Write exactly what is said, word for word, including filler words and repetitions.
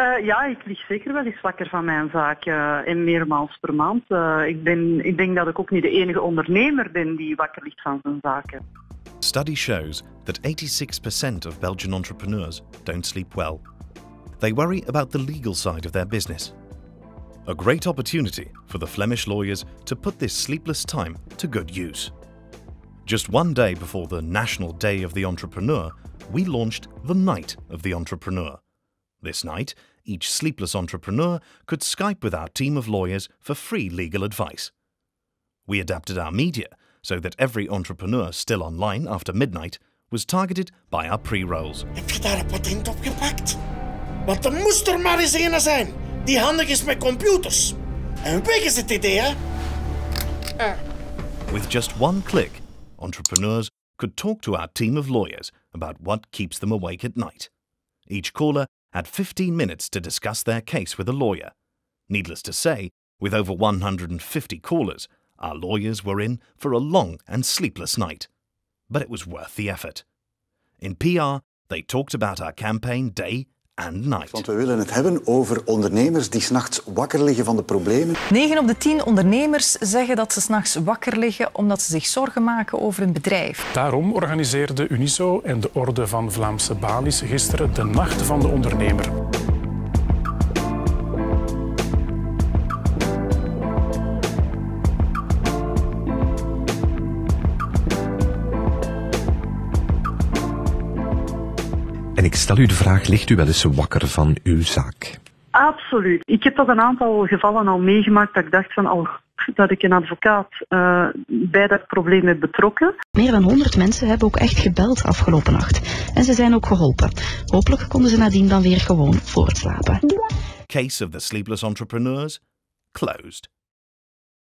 Uh, ja, ik lig zeker wel eens wakker van mijn zaak uh, en meermaals per maand. Uh, ik, ben, ik denk dat ik ook niet de enige ondernemer ben die wakker ligt van zijn zaken. Study shows that eighty-six percent of Belgian entrepreneurs don't sleep well. They worry about the legal side of their business. A great opportunity for the Flemish lawyers to put this sleepless time to good use. Just one day before the National Day of the Entrepreneur, we launched the Night of the Entrepreneur. This night, each sleepless entrepreneur could Skype with our team of lawyers for free legal advice. We adapted our media so that every entrepreneur still online after midnight was targeted by our pre-rolls. Heb je daar een patent op gepakt? Want er moest er maar eens een zijn die handig is met computers. En weg is het idee, hè? Uh. With just one click, entrepreneurs could talk to our team of lawyers about what keeps them awake at night. Each caller had fifteen minutes to discuss their case with a lawyer. Needless to say, with over one hundred fifty callers, our lawyers were in for a long and sleepless night. But it was worth the effort. In P R, they talked about our campaign day and night. Want we willen het hebben over ondernemers die 's nachts wakker liggen van de problemen. negen op de tien ondernemers zeggen dat ze 's nachts wakker liggen omdat ze zich zorgen maken over een bedrijf. Daarom organiseerde Uniso en de Orde van Vlaamse Balies gisteren de Nacht van de Ondernemer. En ik stel u de vraag, ligt u wel eens wakker van uw zaak? Absoluut. Ik heb toch een aantal gevallen al meegemaakt dat ik dacht van oh, dat ik een advocaat uh, bij dat probleem heb betrokken. Meer dan honderd mensen hebben ook echt gebeld afgelopen nacht. En ze zijn ook geholpen. Hopelijk konden ze nadien dan weer gewoon voortslapen. Case of the sleepless entrepreneurs closed.